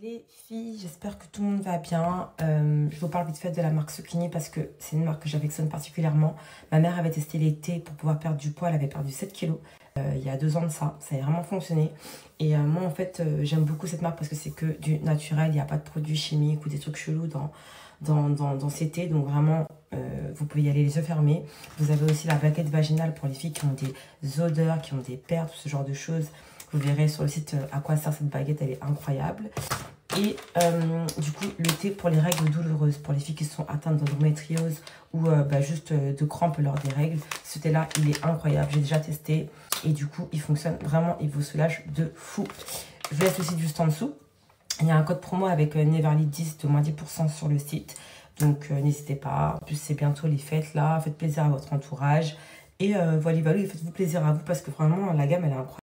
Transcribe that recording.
Les filles, j'espère que tout le monde va bien. Je vous parle vite fait de la marque Sukini parce que c'est une marque que j'affectionne particulièrement. Ma mère avait testé l'été pour pouvoir perdre du poids. Elle avait perdu 7 kilos il y a 2 ans de ça. Ça a vraiment fonctionné. Et moi, en fait, j'aime beaucoup cette marque parce que c'est que du naturel. Il n'y a pas de produits chimiques ou des trucs chelous dans ces thés. Donc vraiment, vous pouvez y aller les yeux fermés. Vous avez aussi la baguette vaginale pour les filles qui ont des odeurs, qui ont des pertes, ce genre de choses. Vous verrez sur le site à quoi sert cette baguette, elle est incroyable. Et du coup, le thé pour les règles douloureuses, pour les filles qui sont atteintes d'endométriose ou juste de crampes lors des règles. Ce thé-là, il est incroyable. J'ai déjà testé et du coup, il fonctionne vraiment, il vous soulage de fou. Je vous laisse aussi juste en dessous. Il y a un code promo avec Neverly10 de moins 10% sur le site. Donc, n'hésitez pas. En plus, c'est bientôt les fêtes là. Faites plaisir à votre entourage. Et voilà, faites-vous plaisir à vous parce que vraiment, la gamme, elle est incroyable.